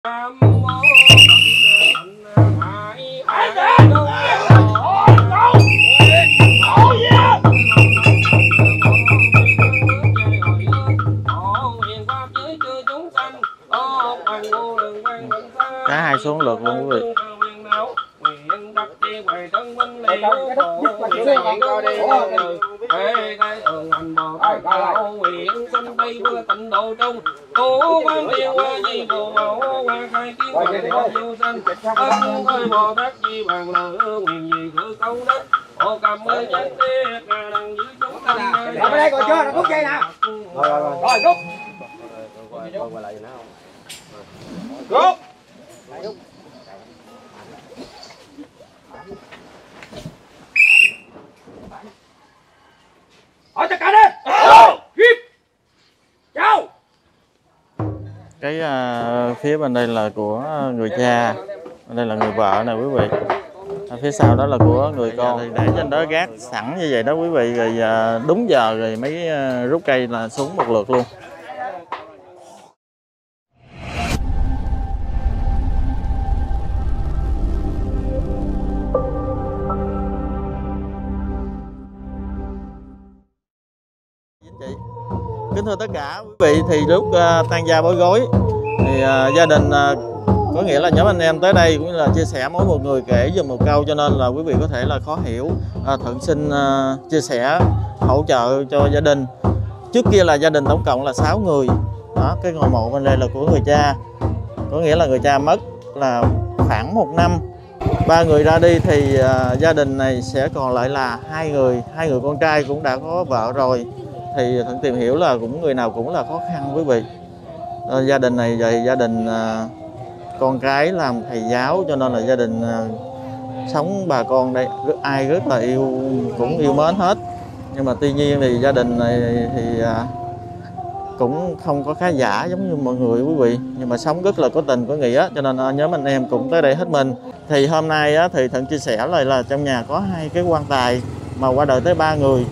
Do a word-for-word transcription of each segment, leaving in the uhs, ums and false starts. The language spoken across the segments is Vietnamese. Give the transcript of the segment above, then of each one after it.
Cả hai xuống lượt luôn quý vị. Ở đây còn chưa, nó rút dây nào. Rồi rồi rồi. Rồi rút. Quay lại nó không? Rút. Rút. Hỏi tất cả đi. Ghip. Chào. Cái uh, phía bên đây là của người cha, bên đây là người vợ nè quý vị. Ở phía sau đó là của người con. Thì để trên đó gác sẵn như vậy đó quý vị, rồi uh, đúng giờ rồi mấy uh, rút cây là xuống một lượt luôn. Kính thưa tất cả quý vị, thì lúc uh, tan gia bối rối thì uh, gia đình uh, có nghĩa là nhóm anh em tới đây cũng là chia sẻ, mỗi một người kể dùm một câu, cho nên là quý vị có thể là khó hiểu. uh, Thuận xin uh, chia sẻ hỗ trợ cho gia đình. Trước kia là gia đình tổng cộng là sáu người đó. Cái ngôi mộ bên đây là của người cha, có nghĩa là người cha mất là khoảng một năm. Ba người ra đi thì uh, gia đình này sẽ còn lại là hai người, hai người con trai cũng đã có vợ rồi. Thì Thuận tìm hiểu là cũng người nào cũng là khó khăn quý vị. À, gia đình này vậy gia đình à, con cái làm thầy giáo, cho nên là gia đình à, sống bà con đây ai rất là yêu, cũng yêu mến hết. Nhưng mà tuy nhiên thì gia đình này thì à, cũng không có khá giả giống như mọi người quý vị, nhưng mà sống rất là có tình có nghĩa, cho nên à, nhóm anh em cũng tới đây hết mình. Thì hôm nay á, thì Thuận chia sẻ lại là trong nhà có hai cái quan tài mà qua đời tới ba người.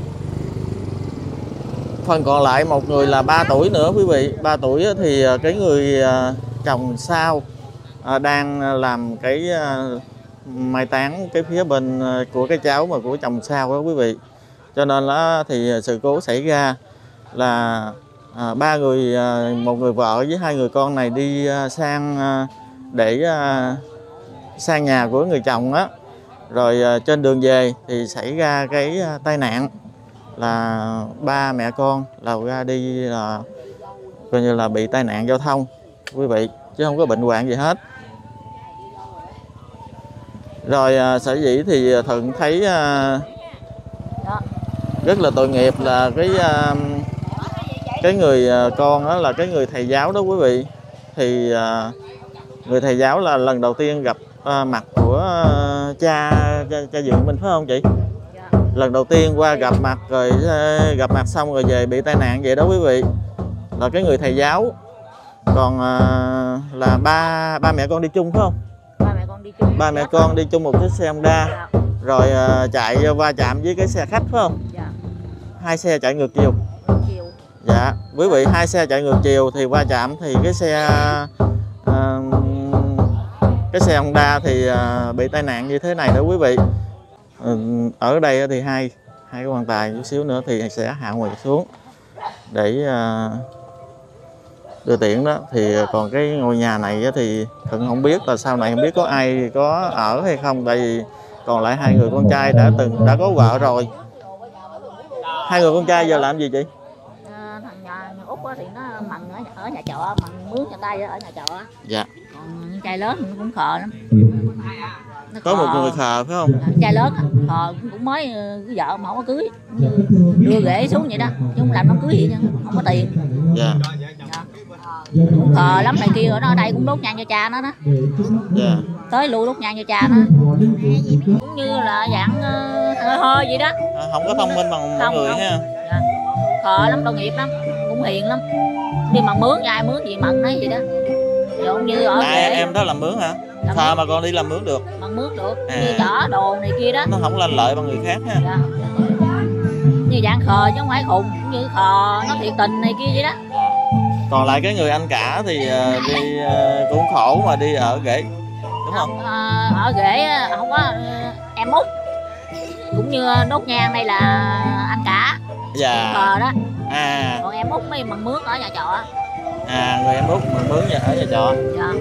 Phần còn lại một người là ba tuổi nữa quý vị. Ba tuổi thì cái người chồng sau đang làm cái mai táng cái phía bên của cái cháu mà của chồng sau đó quý vị. Cho nên là thì sự cố xảy ra là ba người, một người vợ với hai người con này đi sang để sang nhà của người chồng á. Rồi trên đường về thì xảy ra cái tai nạn là ba mẹ con là ra đi là coi như là bị tai nạn giao thông quý vị, chứ không có bệnh hoạn gì hết. Rồi sở dĩ thì Thuận thấy uh, rất là tội nghiệp là cái uh, cái người con đó là cái người thầy giáo đó quý vị. Thì uh, người thầy giáo là lần đầu tiên gặp uh, mặt của uh, cha, cha cha Dượng mình phải không chị? Lần đầu tiên qua gặp mặt rồi gặp mặt xong rồi về bị tai nạn vậy đó quý vị, là cái người thầy giáo. Còn à, là ba ba mẹ con đi chung phải không? Ba mẹ con đi chung. Ba mẹ con đi chung một chiếc xe Honda. Dạ. Rồi à, chạy va chạm với cái xe khách phải không? Dạ. Hai xe chạy ngược chiều. Chiều. Dạ, quý vị, hai xe chạy ngược chiều thì va chạm thì cái xe à, cái xe Honda thì à, bị tai nạn như thế này đó quý vị. Ở đây thì hai hai cái quan tài, chút xíu nữa thì sẽ hạ ngoài xuống để uh, đưa tiễn đó. Thì còn cái ngôi nhà này thì Thuận không biết là sau này không biết có ai có ở hay không, tại vì còn lại hai người con trai đã từng đã có vợ rồi. Hai người con trai giờ làm gì chị? À, thằng nhà Út thì nó mần ở, ở nhà trọ, mần mướn nhà tay ở nhà trọ. Dạ. Còn trai lớn nó cũng khờ lắm. Nó có khờ. Một người khờ phải không? Trai lớn khờ cũng mới cái vợ mà không có cưới, đưa ghế xuống vậy đó, chứ không làm nó cưới gì chứ không có tiền. Dạ. Dạ. Cũng khờ lắm này kia, ở nó ở đây cũng đốt nhang cho cha nó đó. Dạ. Tới lui đốt nhang cho cha nó, cũng như là dạng uh, hơi hơi vậy đó. À, không có thông minh bằng mọi người ha. Dạ. Khờ lắm, tội nghiệp lắm, cũng hiền lắm. Đi mà mướn ai mướn gì mận đấy vậy đó. Giống như ở à, em đó làm mướn hả? Thà mà con đi làm mướn được. Bằng mướn được, à. Như chở đồ này kia đó. Nó không lanh lợi bằng người khác ha. Dạ. Như dạng khờ chứ không phải khùng, như khờ nó thiệt tình này kia vậy đó. Còn lại cái người anh cả thì uh, đi uh, cũng khổ mà đi ở rễ, đúng không? không à, ở rễ không có em út, cũng như đốt nhang đây là anh cả. Dạ. Thờ đó. À. Còn em út mới mần mướn ở nhà trọ. À, người em út mần mướn ở nhà trọ. Dạ.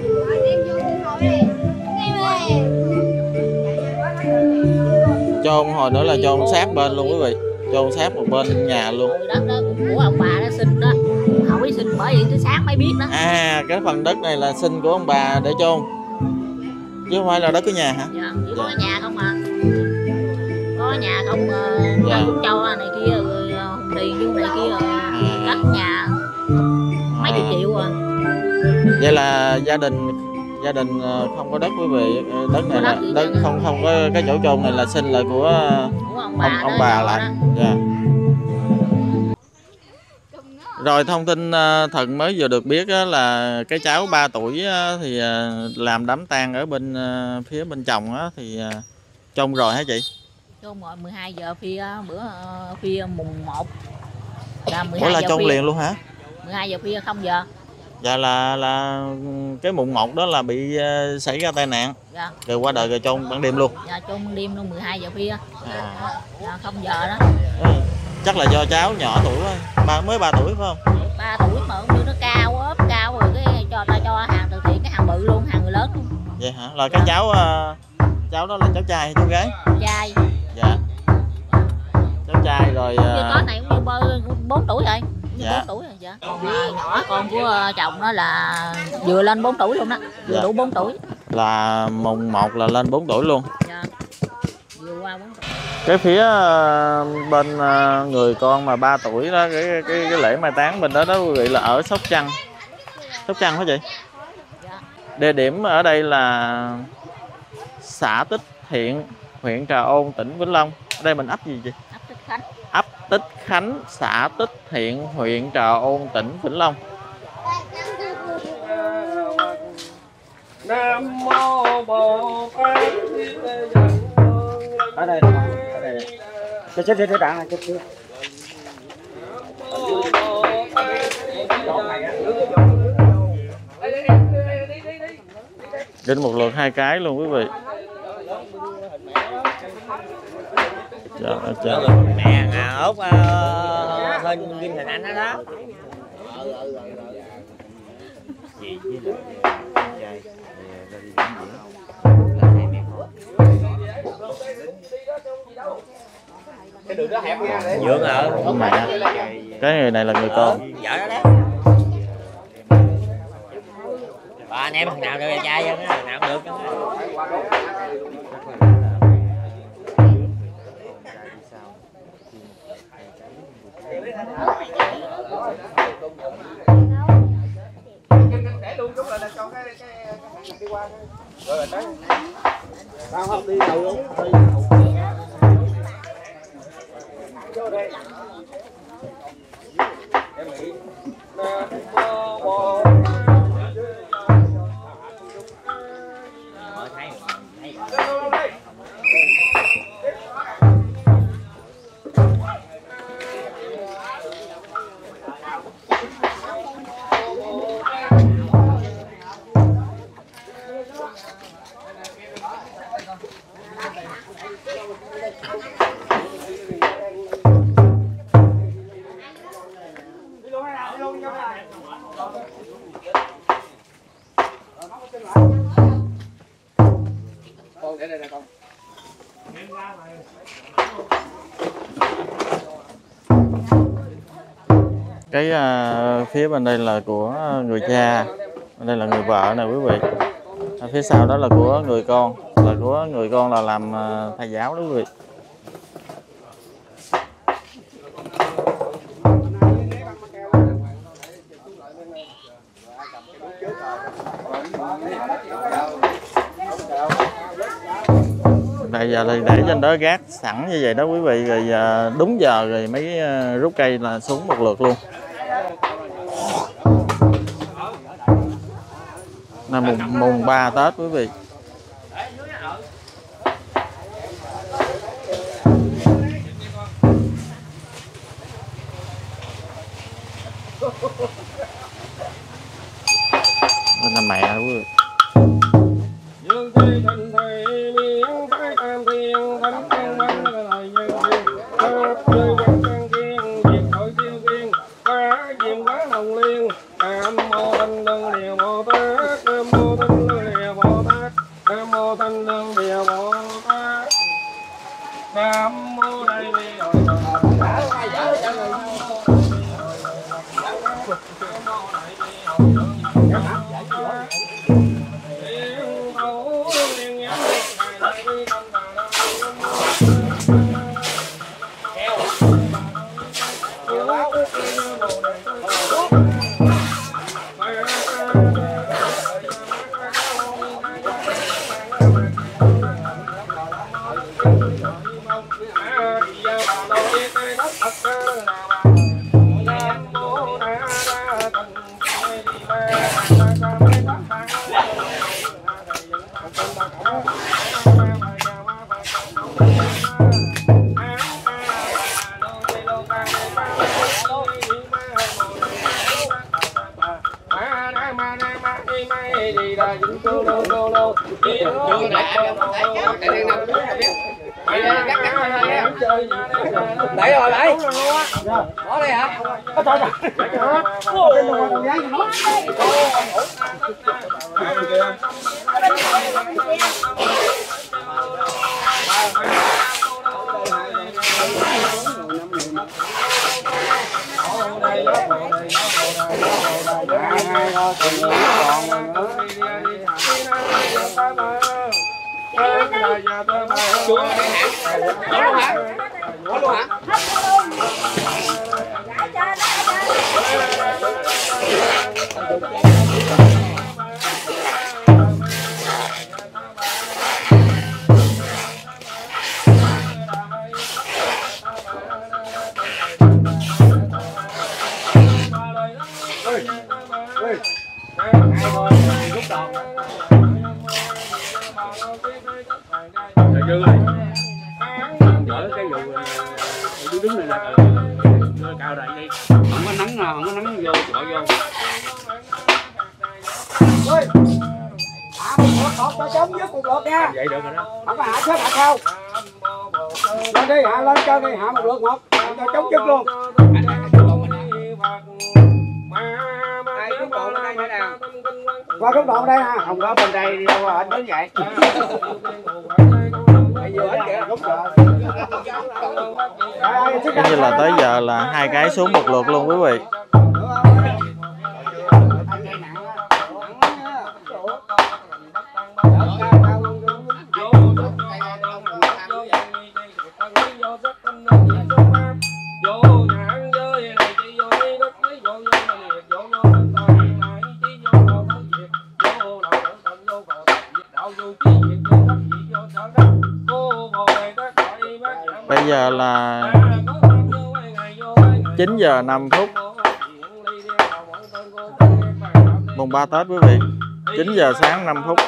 Chôn hồi nữa là chôn sát bên luôn quý vị, chôn sát một bên nhà luôn. Ừ, đất đó cũng của ông bà đã xin đó, hỏi xin bởi vì tới sáng mới biết đó. À, cái phần đất này là xin của ông bà để chôn chứ không phải là đất của nhà hả? Dạ, chỉ có dạ. nhà không à, có nhà không uh, dạ. Cũng cho này kia rồi hùng tiền vô này kia à. Đất nhà mấy chục à. Triệu à. Vậy là gia đình gia đình không có đất quý vị, đất này là đất không không có cái chỗ chôn này là xin là của, của ông bà, ông, ông bà lại. Dạ. Rồi thông tin Thuận mới vừa được biết là cái cháu ba tuổi thì làm đám tang ở bên phía bên chồng thì chôn rồi hả chị? Chôn rồi mười hai giờ phi bữa phi mùng một là mười hai Ủa là giờ chôn phi. liền luôn hả? mười hai giờ phi không giờ. Dạ là là cái mùng một đó là bị uh, xảy ra tai nạn. Dạ. Rồi qua đời rồi chôn ban đêm luôn. Dạ chôn ban đêm luôn mười hai giờ phi. À. Dạ không giờ đó. Ừ. Chắc là do cháu nhỏ tuổi thôi, ba mới ba tuổi phải không? ba tuổi mà cũng như nó cao ốp cao rồi cái cho ta cho hàng từ thiện cái hàng bự luôn, hàng người lớn luôn. Vậy hả? Là cái dạ. cháu uh, cháu đó là cháu trai hay cháu gái? Trai. Dạ. Cháu trai rồi. Uh... Con này cũng như bốn tuổi rồi. Dạ. bốn tuổi rồi dạ. Còn nhỏ con của chồng đó là vừa lên bốn tuổi luôn đó, vừa dạ. đủ bốn tuổi. Là mùng một là lên bốn tuổi luôn. Dạ. Vừa qua bốn tuổi. Cái phía bên người con mà ba tuổi đó, cái cái, cái lễ mai táng bên đó đó quý vị là ở Sóc Trăng. Sóc Trăng hả chị? Dạ. Địa điểm ở đây là xã Tích Thiện, huyện Trà Ôn, tỉnh Vĩnh Long. Ở đây mình ấp gì chị? Ấp Tích Khánh. Ấp Tích Khánh, xã Tích Thiện, huyện Trà Ôn, tỉnh Vĩnh Long. Nam mô Bồ Tát. Ở đây nè, ở đây nè. Chết chết chết đạn này, chết chưa? Đến một lượt hai cái luôn quý vị. Dạ, dạ. Mẹ à, út uh, hơn Kim Thành Anh đó đó. Gì chứ trai cái đường đó hẹp nha. Dượng ở mẹ. Cái người này là người con. Vợ đó đấy. Bà anh em thằng nào được trai chứ, thằng nào cũng được chứ. Để luôn chút là cho cái cái đi qua rồi là tới. Tao không đi đầu luôn, đi đầu. Vô đây. Em nghĩ Nam Mô cái uh, phía bên đây là của người cha, bên đây là người vợ nè quý vị. À, phía sau đó là của người con, là của người con là làm uh, thầy giáo đó quý vị. Đây giờ thì để trên đó gác sẵn như vậy đó quý vị, rồi uh, đúng giờ rồi mấy uh, rút cây là xuống một lượt luôn. Là mùng mùng ba Tết quý vị. sinh thành mẹ quý vị. Dương thi thành thầy miếng thái tam thiên thánh thiên văn lời nhân thiên tháp chơi quán trang kiên diệt tội tiêu kiên phá diệm quá hồng liên nam mô thanh lương địa bồ tát nam mô thanh lương địa bồ tát nam mô thanh lương địa bồ tát nam mô đại bi hội Đấy rồi đấy. Bỏ đây hả? Có thôi rồi. Dương ơi, gỡ cái vụ đứng đứng này là cao đại đi, không có nắng nào, không có nắng vô gọi vô. Ơi, hạ một lượt một cho chống với một lượt nha. Vậy được rồi đó. Không có hạ xếp hạ sao? Lên đi hạ lên cho đi hạ một lượt một cho chống chức luôn. Qua khúc đoạn đây nè, không có bên đây đi đâu mà anh đứng vậy. Giống như là tới giờ là hai cái xuống một lượt luôn quý vị. Bây giờ là chín giờ năm phút mùng ba Tết quý vị. chín giờ sáng năm phút.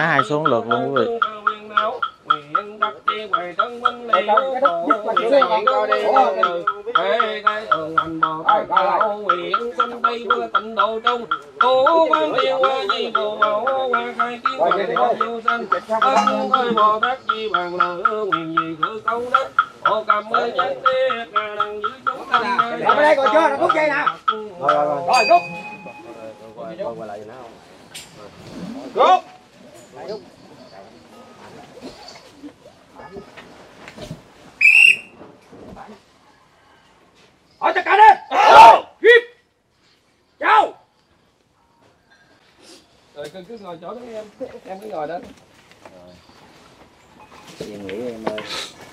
cả hai xuống lượt luôn quý vị. Ở đây còn chưa, nó rút dây nè. Rồi rồi rồi. Rồi rút. Rút. Hỏi tất cả đi. Hiếp. Chào. Rồi cứ cứ ngồi chỗ đó em. Em cứ ngồi đó. Em nghĩ em ơi.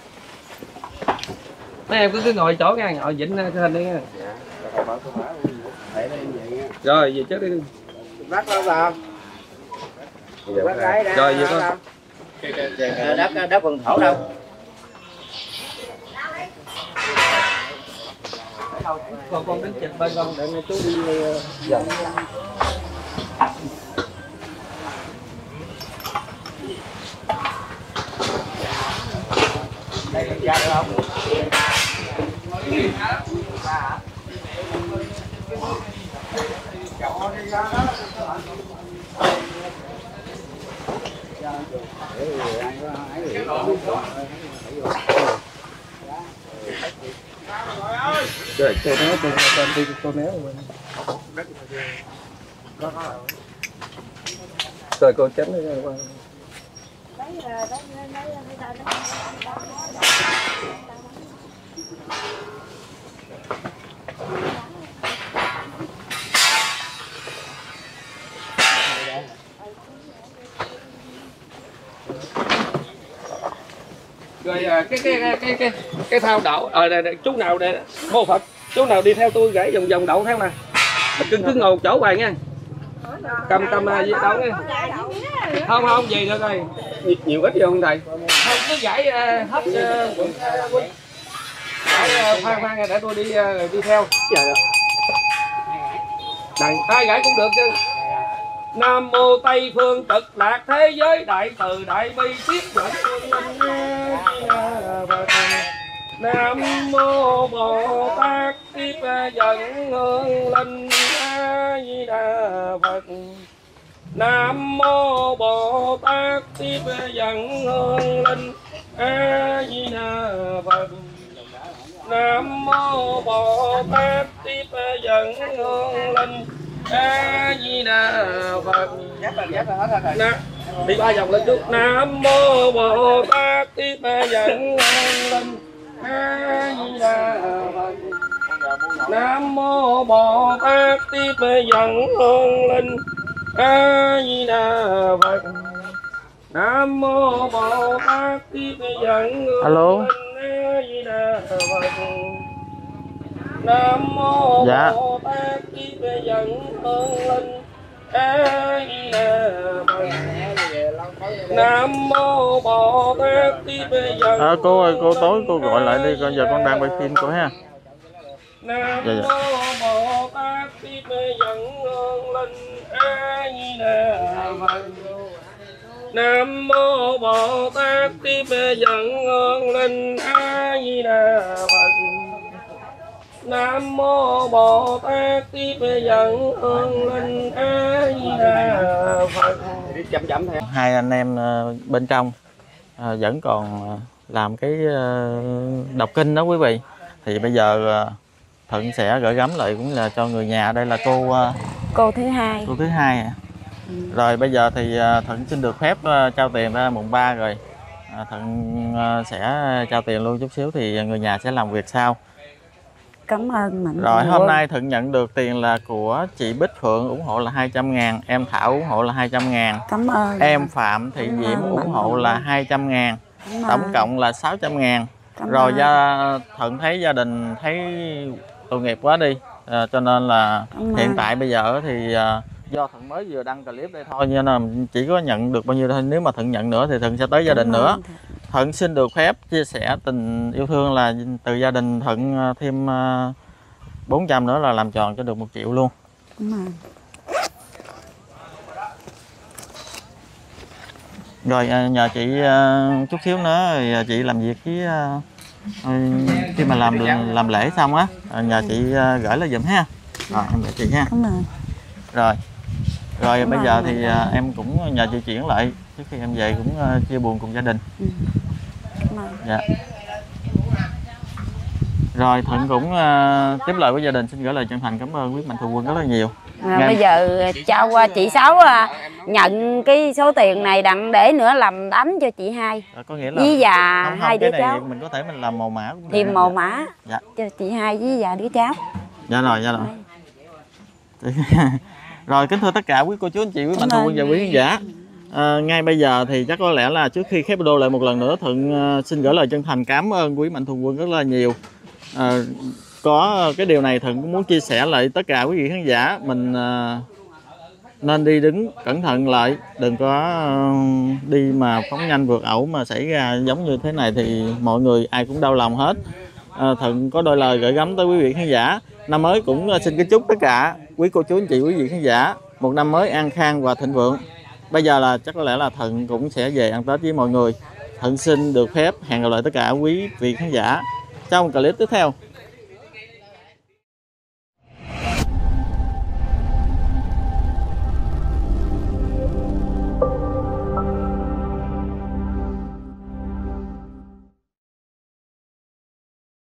Mấy em cứ cứ ngồi chỗ nha, ngồi vĩnh cái hình đi nha. Dạ. Để đây vậy nha. Rồi về trước đi. Bắt đâu vào. Bắt gái đã. Rồi về con. Đất đất vườn thổ đâu? Con con đến chụp bên con để nghe chú đi dần. Đây là ra được không? Rồi, tôi néo, tôi tôi đi tôi néo rồi. Rồi cô tránh đi qua. Rồi à, cái cái cái cái cái cái thao đậu ở đây, đây chú nào đây mô Phật, chú nào đi theo tôi gãy vòng vòng đậu theo nè, cứ cứ ngồi chỗ hoài nha, cầm cầm đậu nha, không không gì nữa đây nhiều, nhiều ít vô không thầy, không cứ gãy uh, hết uh, gãy uh, khoan khoan để tôi đi uh, đi theo, đây ai gãy cũng được chứ. Nam mô Tây phương cực lạc thế giới đại từ đại bi tiếp dẫn Nam mô Bồ Tát tiếp dẫn hương linh A Di Đà Phật. Nam mô Bồ Tát tiếp dẫn hương linh A Di Đà Phật. Nam mô Bồ Tát tiếp dẫn hương linh A Di Đà Phật. Nè, đi ba vòng lên trước. Nam mô Bồ Tát tiếp dẫn hương linh A Di Đà Phật. Nam mô Bồ Tát tiếp dẫn hương linh A Di Đà Phật. Nam mô Bồ Tát tiếp dẫn hương linh A Di Đà Phật. Nam mô Dạ. Bồ Tát tiếp dẫn hương linh A Di Đà Phật. Nam mô Bồ Tát tiếp dẫn. À, cô ơi, cô tối cô gọi lại đi, con giờ con đang quay phim cô ha. Nam Dạ, dạ. mô Bồ Tát tiếp dẫn hương linh A Di Đà Phật. Nam mô Bồ Tát tiếp dẫn hương linh A Di Đà Phật. Nam mô Bồ Tát tiếp dẫn hương linh A Di Đà Phật. Chậm chậm theo. Hai anh em ờ, bên trong ờ, vẫn còn ờ, làm cái ờ, đọc kinh đó quý vị. Thì bây giờ ờ, Thuận sẽ gửi gắm lại cũng là cho người nhà. Đây là cô ờ, cô thứ hai. cô thứ hai à. Ừ. Rồi bây giờ thì ờ, Thuận xin được phép ờ, trao tiền ra mùng ba rồi. À, Thuận ờ, sẽ trao tiền luôn chút xíu thì người nhà sẽ làm việc sau. Cảm ơn Mạnh. Rồi hôm nay Thuận nhận được tiền là của chị Bích Phượng ủng hộ là hai trăm ngàn, em Thảo ủng hộ là hai trăm ngàn, Cảm ơn. em Phạm Thị Cảm Diễm ơn ủng Mạnh hộ là hai trăm ngàn, Cảm tổng ơn. cộng là sáu trăm ngàn. Cảm Rồi ơn. gia Thuận thấy gia đình thấy tội nghiệp quá đi, à, cho nên là Cảm hiện ơn. tại bây giờ thì à, do Thuận mới vừa đăng clip đây thôi nên là chỉ có nhận được bao nhiêu thôi. Nếu mà Thuận nhận nữa thì Thuận sẽ tới gia đình Cảm nữa. ơn. Thuận xin được phép chia sẻ tình yêu thương là từ gia đình Thuận thêm à, bốn trăm nữa là làm tròn cho được một triệu luôn. Cảm ơn. Rồi à, nhờ chị à, chút xíu nữa rồi à, chị làm việc với à, khi mà làm làm lễ xong á, à, nhờ chị à, gửi lại giùm ha. Rồi em gửi chị ha. Cảm ơn. Rồi rồi Cảm bây ơn giờ mình. thì à, em cũng nhờ chị chuyển lại trước khi em về cũng à, chia buồn cùng gia đình. Ừ. Cảm ơn. Dạ. Rồi Thuận cũng uh, tiếp lời với gia đình xin gửi lời chân thành cảm ơn quý mạnh thường quân rất là nhiều. À, Nghe bây giờ cho qua chị Sáu à, nhận cái số tiền này đặng để nữa làm đám cho chị Hai À, có nghĩa là với già không, không, hai đứa cái này cháu, mình có thể mình làm màu mã cũng được. thêm màu mã Dạ. cho chị Hai với già đứa cháu. Dạ rồi, dạ rồi. Rồi kính thưa tất cả quý cô chú anh chị, quý mạnh thường quân và quý khán giả. À, ngay bây giờ thì chắc có lẽ là trước khi khép video lại một lần nữa, Thuận uh, xin gửi lời chân thành cảm ơn quý mạnh thường quân rất là nhiều. À, có cái điều này Thuận cũng muốn chia sẻ lại tất cả quý vị khán giả mình uh, nên đi đứng cẩn thận lại, đừng có uh, đi mà phóng nhanh vượt ẩu mà xảy ra giống như thế này thì mọi người ai cũng đau lòng hết. À, Thuận có đôi lời gửi gắm tới quý vị khán giả. Năm mới cũng uh, xin kính chúc tất cả quý cô chú anh chị, quý vị khán giả một năm mới an khang và thịnh vượng. Bây giờ là chắc có lẽ là Thuận cũng sẽ về ăn Tết với mọi người. Thuận xin được phép hẹn gặp lại tất cả quý vị khán giả trong clip tiếp theo.